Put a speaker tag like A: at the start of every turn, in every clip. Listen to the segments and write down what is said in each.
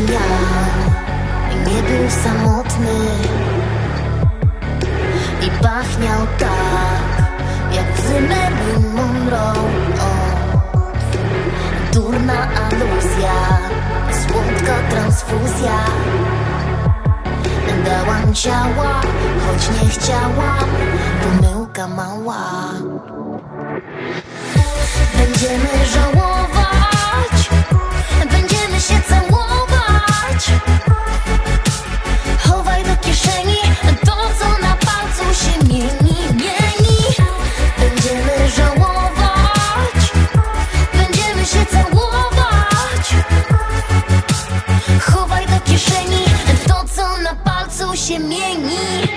A: miał i nie był samotny i pachniał tak jak łzy Marilyn Monroe. Durna aluzja, słodka transfuzja. Dałam ciała, choć nie chciałam, pomyłka mała. Będziemy żałować, będziemy się całować. Chowaj do kieszeni to, co na palcu się mieni, mieni. Będziemy żałować, będziemy się całować. Chowaj do kieszeni to, co na palcu się mieni.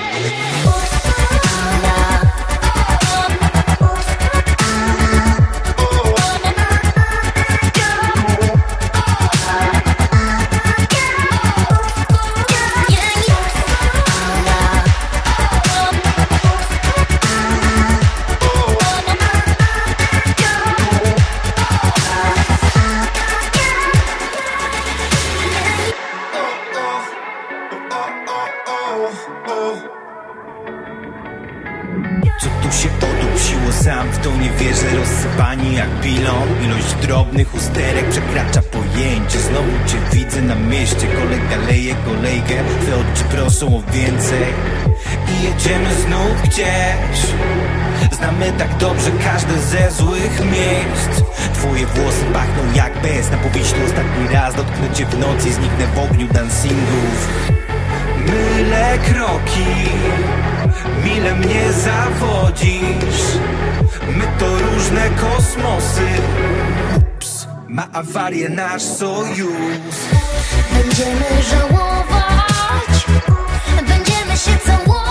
B: Co tu się odusiło, sam w to nie wierzę. Rozsypani jak pilon, ilość drobnych usterek przekracza pojęcie. Znowu cię widzę na mieście, kolega leje kolejkę, twe oczy proszą o więcej i jedziemy znów gdzieś. Znamy tak dobrze każde ze złych miejsc. Twoje włosy pachną jak bez. Na powierzchni ostatni raz dotknę cię w nocy i zniknę w ogniu dancingów. Mylę kroki, mile mnie zawodzisz. My to różne kosmosy. Ups, ma awarię nasz sojusz.
A: Będziemy żałować, będziemy się całować.